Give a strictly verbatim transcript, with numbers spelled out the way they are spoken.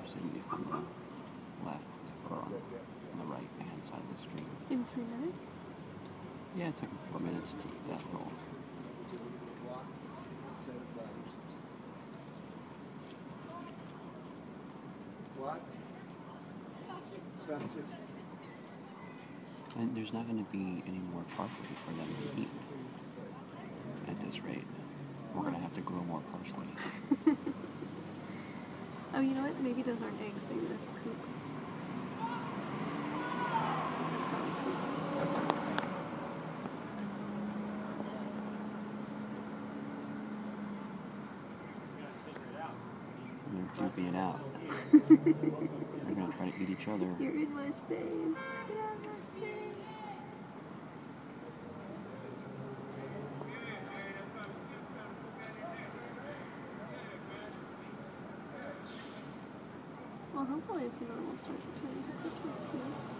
City from the left or on the right hand side of the street. In three minutes? Yeah, it took me four minutes to eat that roll. What? That's it. And there's not going to be any more parsley for them to eat at this rate. We're going to have to grow more parsley. Oh, you know what? Maybe those aren't eggs. Maybe that's poop. That's probably poop. They're pooping it out. They're going to try to eat each other. You're in my space. Get out of my space. Well, hopefully soon we'll start to turn into Christmas soon.